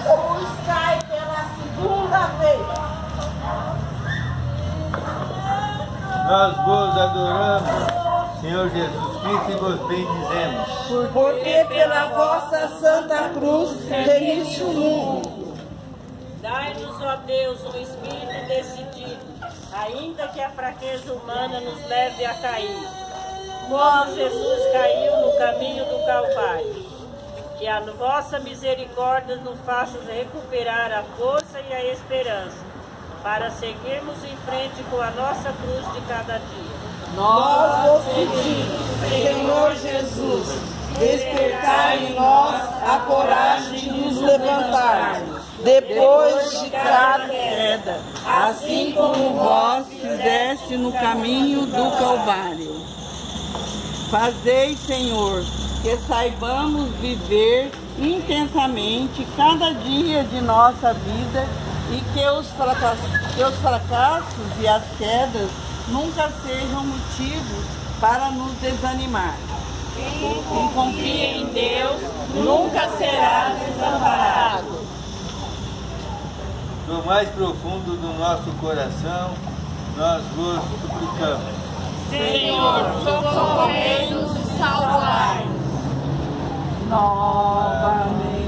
Jesus cai pela segunda vez. Nós vos adoramos, Senhor Jesus Cristo, e vos bendizemos. Porque pela vossa santa cruz remiste o mundo. Dai-nos, ó Deus, um espírito decidido, ainda que a fraqueza humana nos leve a cair. Como Jesus caiu no caminho do Calvário. Que a vossa misericórdia nos faça recuperar a força e a esperança, para seguirmos em frente com a nossa cruz de cada dia. Nós vos pedimos, Senhor Jesus, despertai em nós a coragem de nos levantarmos depois de cada queda, assim como vós fizeste no caminho do Calvário. Fazei, Senhor, que saibamos viver intensamente cada dia de nossa vida e que os fracassos e as quedas nunca sejam motivos para nos desanimar. Quem confia em Deus nunca será desamparado. Do mais profundo do nosso coração, nós vos suplicamos. Senhor, socorrei-nos e salvai-nos. Novamente.